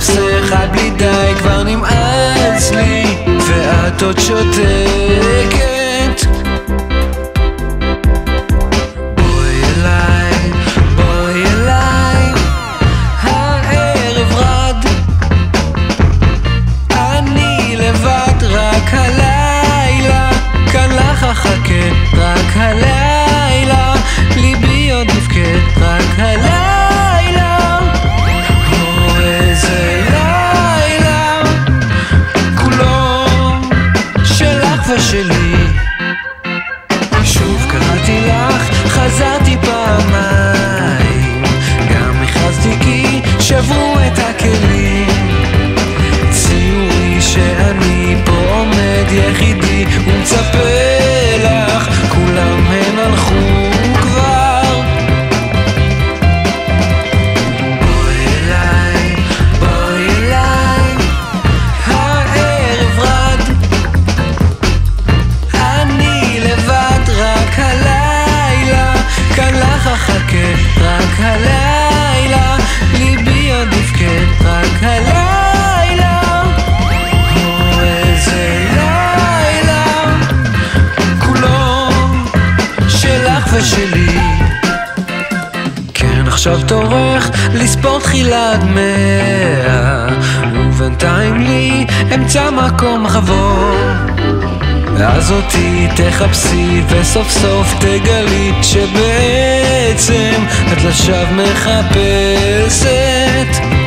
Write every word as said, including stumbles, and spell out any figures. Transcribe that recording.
מחפשך עד בלי די, כבר נמאס לי ואת עוד שותקת. בואי אליי, בואי אליי, הערב רד, אני לבד רק הלילה, כאן לך אחכה רק הלילה, ליבי עוד נפקד רק הלילה. או איזה לילה, כולו שלך ושלי. שוב קראתי לך, חזרתי פעמיים, גם הכרזתי כי שברו את הכלים. ציורי שאני פה עומד יחידי ומצפה לך, כולם הם הלכו כבר. בואי אליי, בואי אליי, הערב רד, אני לבד רק הלילה, כאן לך אחכה רק הלילה, ליבי עוד יבכה רק הלילה. או איזה לילה, כולו שלך ושלי. כן, עכשיו תורך לספור תחילת מאה, ובינתיים לי אמצע מקום מחבור. אז אותי תחפשי וסוף סוף תגלי שבעצם את לשווא מחפשת.